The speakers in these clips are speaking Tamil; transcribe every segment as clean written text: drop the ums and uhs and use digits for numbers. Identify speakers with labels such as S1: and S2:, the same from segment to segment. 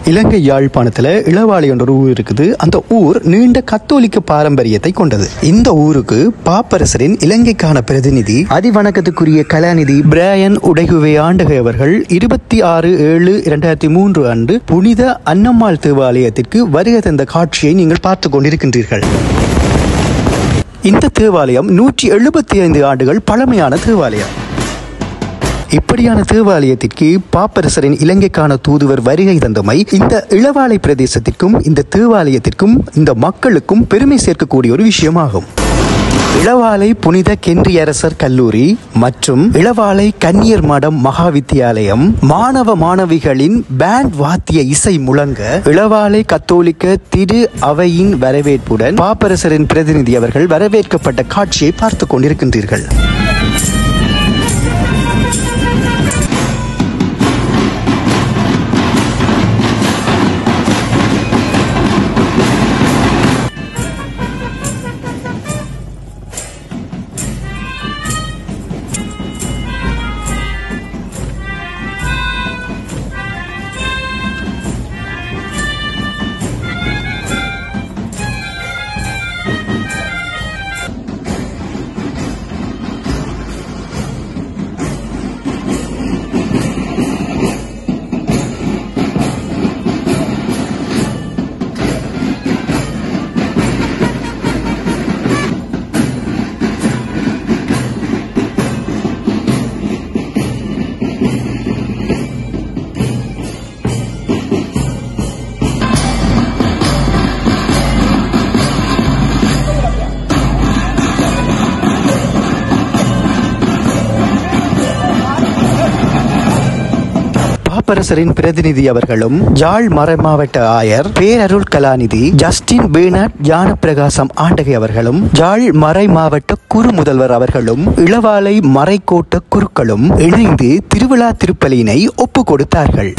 S1: இலங்கை யாழ்ப்பாணத்துல இளவாலை என்ற ஒரு ஊர் இருக்குது. அந்த ஊர் நீண்ட கத்தோலிக்க பாரம்பரியத்தை கொண்டது. இந்த ஊருக்கு பாப்பரசரின் இலங்கைக்கான பிரதிநிதி அதிவணக்கத்துக்குரிய கலாநிதி பிராயன் உடைகுவே ஆண்டகை அவர்கள் 26/7/2003 அன்று புனித அன்னம்மாள் தேவாலயத்திற்கு வருகை தந்த காட்சியை நீங்கள் பார்த்து கொண்டிருக்கின்றீர்கள். இந்த தேவாலயம் 175 ஆண்டுகள் பழமையான தேவாலயம். இப்படியான தேவாலயத்திற்கு பாப்பரசரின் இலங்கைக்கான தூதுவர் வருகை தந்தமை இந்த இளவாலை பிரதேசத்திற்கும் இந்த தேவாலயத்திற்கும் இந்த மக்களுக்கும் பெருமை சேர்க்கக்கூடிய ஒரு விஷயமாகும். இளவாலை புனித கென்றியரசர் கல்லூரி மற்றும் இளவாலை கன்னியர் மடம் மகா வித்தியாலயம் மாணவ மாணவிகளின் பேண்ட் வாத்திய இசை முழங்க இளவாலை கத்தோலிக்க திரு அவையின் வரவேற்புடன் பாப்பரசரின் பிரதிநிதி அவர்கள் வரவேற்கப்பட்ட காட்சியை பார்த்து கொண்டிருக்கின்றீர்கள். பாப்பரசரின் பிரதிநிதி அவர்களும் யாழ் மறைமாவட்ட ஆயர் பேரருள் கலாநிதி ஜஸ்டின் பேனட் ஞானப்பிரகாசம் ஆண்டகை அவர்களும் யாழ் மறை மாவட்ட குரு முதல்வர் அவர்களும் இளவாலை மறைக்கோட்ட குருக்களும் இணைந்து திருவிழா திருப்பலியினை ஒப்பு கொடுத்தார்கள்.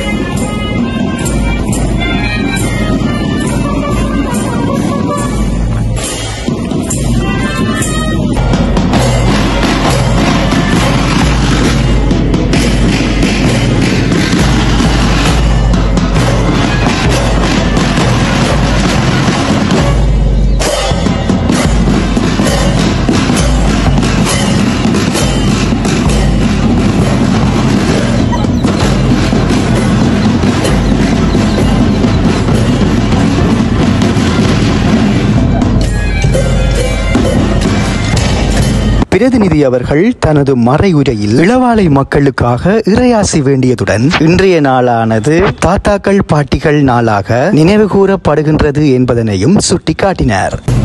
S1: பிரதிநிதி அவர்கள் தனது மறையுரையில் இளவாலை மக்களுக்காக இறையாசி வேண்டியதுடன் இன்றைய நாளானது தாத்தாக்கள் பாட்டிகள் நாளாக நினைவு கூறப்படுகின்றது என்பதனையும் சுட்டிக்காட்டினார்.